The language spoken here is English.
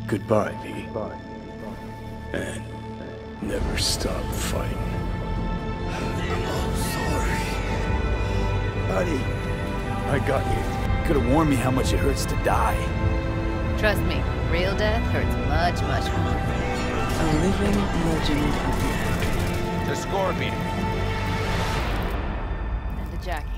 Goodbye, V. And never stop fighting. Sorry. Buddy, I got you. Could have warned me how much it hurts to die. Trust me, real death hurts much, much more. A living legend of the The Scorpion. And a Jackie.